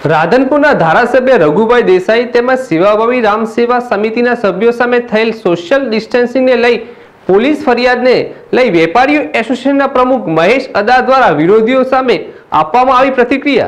રાધનપુરના ધારાસભ્ય રઘુભાઈ દેસાઈ તેમજ સેવાભાવી રામ સેવા સમિતિના સભ્યો સામે થયેલ સોશિયલ ડિસ્ટન્સિંગને લઈ પોલીસ ફરિયાદને લઈ વેપારીઓ એસોસિએશનના પ્રમુખ મહેશ અદા દ્વારા વિરોધીઓ સામે આપવામાં આવી પ્રતિક્રિયા।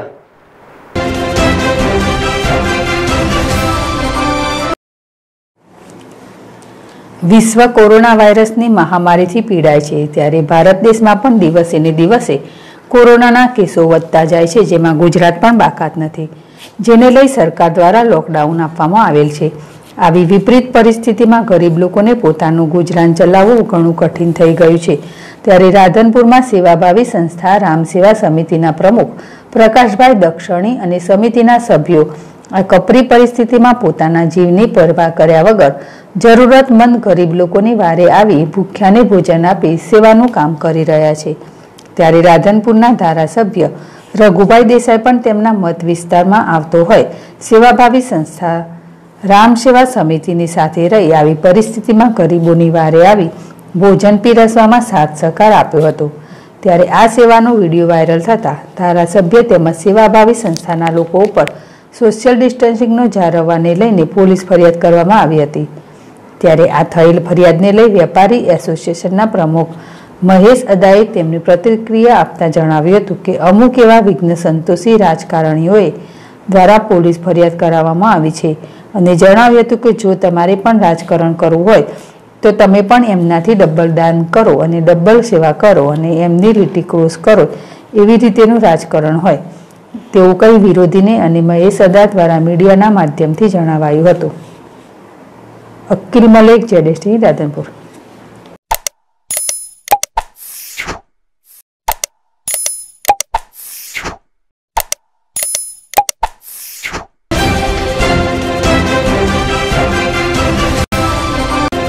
વિશ્વ કોરોના વાયરસની મહામારીથી પીડાય છે ત્યારે ભારત દેશમાં પણ દિવસે ને દિવસે કોરોનાના કેસો વધતા જાય છે, જેમાં ગુજરાત પણ બાકાત નથી, જેને લઈ સરકાર દ્વારા લોકડાઉન આપવામાં આવેલ છે। આવી વિપરીત પરિસ્થિતિમાં ગરીબ લોકોને પોતાનું ગુજરાન ચલાવવું ઘણું કઠિન થઈ ગયું છે। ત્યારે રાધનપુરમાં સેવાભાવી સંસ્થા રામ સેવા સમિતિના પ્રમુખ પ્રકાશભાઈ દક્ષણી અને સમિતિના સભ્યો આ કપરી પરિસ્થિતિમાં પોતાના જીવની પરવા કર્યા વગર જરૂરતમંદ ગરીબ લોકોની વારે આવી ભૂખ્યાને ભોજન આપી સેવાનું કામ કરી રહ્યા છે। ત્યારે રાધનપુરના ધારાસભ્ય રઘુભાઈ દેસાઈ પણ તેમના મત વિસ્તારમાં આવતો હોય સેવાભાવી સંસ્થા રામ સેવા સમિતિની સાથે રહી આવી પરિસ્થિતિમાં ગરીબોની વારે આવી ભોજન પીરસવામાં સાથ સહકાર આપ્યો હતો। ત્યારે આ સેવાનો વિડીયો વાયરલ થતાં ધારાસભ્ય તેમજ સેવાભાવી સંસ્થાના લોકો ઉપર સોશિયલ ડિસ્ટન્સિંગનો જાળવવાને લઈને પોલીસ ફરિયાદ કરવામાં આવી હતી। ત્યારે આ થયેલ ફરિયાદને લઈ વેપારી એસોસિએશનના પ્રમુખ મહેશ અદાએ તેમની પ્રતિક્રિયા આપતા જણાવ્યું હતું કે અમુક એવા વિઘ્ન સંતોષી રાજકારણીઓએ દ્વારા પોલીસ ફરિયાદ કરાવવામાં આવી છે અને જણાવ્યું હતું કે જો તમારે પણ રાજકારણ કરવું હોય તો તમે પણ એમનાથી ડબલ દાન કરો અને ડબલ સેવા કરો અને એમની લીટી ક્રોસ કરો, એવી રીતેનું રાજકારણ હોય તેવું કઈ વિરોધીને અને મહેશ અદા દ્વારા મીડિયાના માધ્યમથી જણાવાયું હતું। અકિલ મલેક, ZSTV, રાધનપુર।